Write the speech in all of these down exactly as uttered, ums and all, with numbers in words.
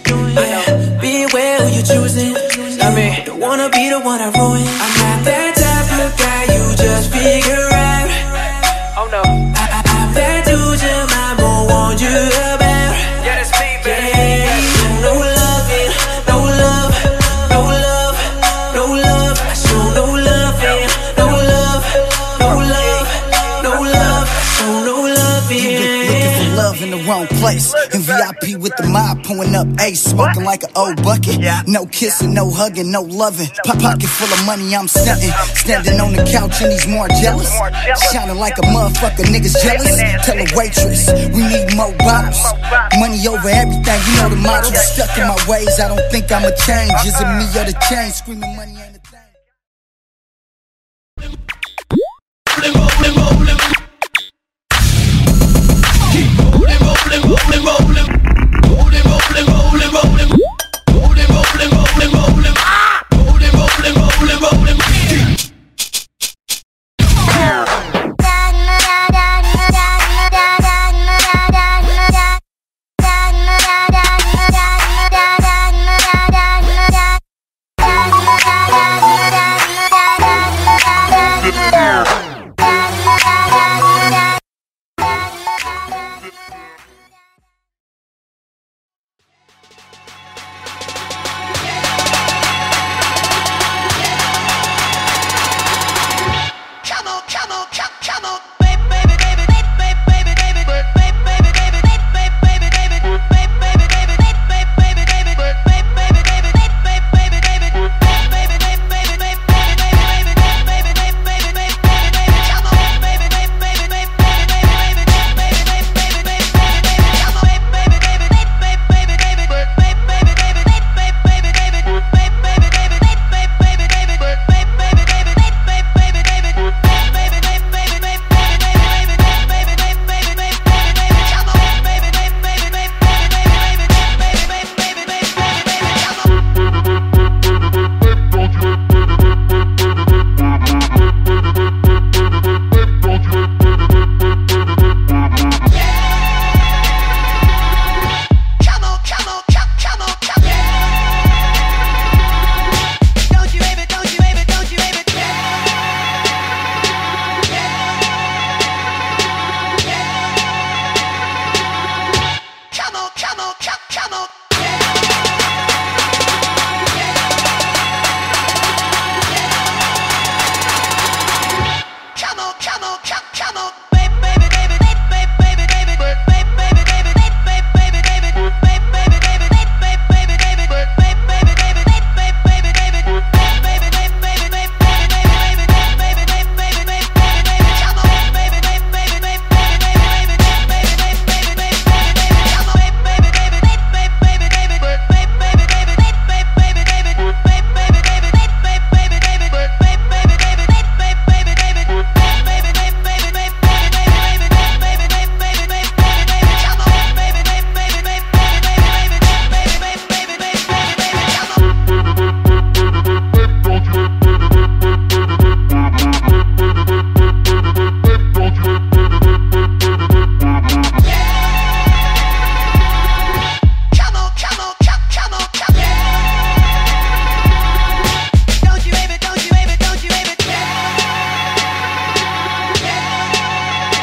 doing. Yeah. Be aware who you choosing. I mean, don't wanna be the one I ruin. I'm not that type of guy you just figure out. Oh no. I, I, I'm that dude your mama warned you about. Yeah, that's me, baby. Yeah, no love, yeah, no love, no love, no love. I show no love, yeah, no love, no love, no love. I show no love, yeah. Looking for love in the wrong place. In V I P with the mob, pulling up ace, smoking like an old bucket. No kissing, no hugging, no loving. Pop pocket full of money, I'm stunting. Standing on the couch and he's more jealous. Shining like a motherfucker, niggas jealous. Tell a waitress, we need more bottles. Money over everything, you know the motto. Stuck in my ways, I don't think I'ma change. Is it me or the change? Screaming money ain't a thing. Rolling, rolling, rolling. Keep rolling, rolling, rolling, rolling. Rolling, rolling, rolling, rolling. Rolling, rolling, rolling, rolling. Rolling, rolling, rolling, rolling.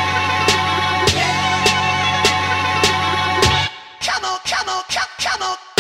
Channel, channel, channel.